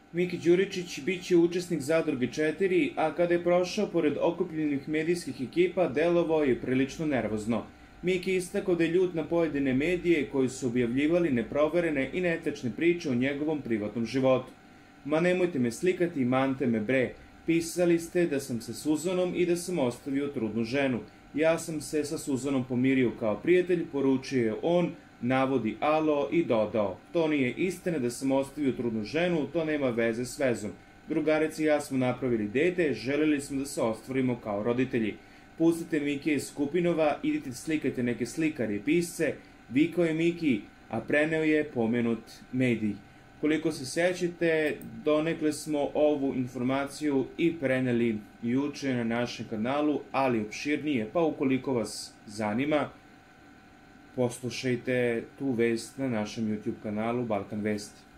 Miki Đuričić bit će učesnik Zadruge 4, a kada je prošao pored okupljenih medijskih ekipa, delovao je prilično nervozno. Miki istakao da je ljut na pojedine medije koji su objavljivali neproverene i netačne priče o njegovom privatnom životu. Ma nemojte me slikati, mante me bre. Pisali ste da sam sa Suzanom i da sam ostavio trudnu ženu. Ja sam se sa Suzanom pomirio kao prijatelj, poručio je on, navodi Alo i dodao: to nije istina da sam ostavio trudnu ženu, to nema veze s vezom. Drugarica i ja smo napravili dete, želeli smo da se ostvarimo kao roditelji. Pustite Mike iz Skupinova, idite slikajte neke slikare i pisce, vikao je Miki, a preneo je pomenut medij. Koliko se sećate, donekle smo ovu informaciju i preneli juče na našem kanalu, ali opširnije, pa ukoliko vas zanima, poslušajte tu vest na našem YouTube kanalu Balkan Vesti.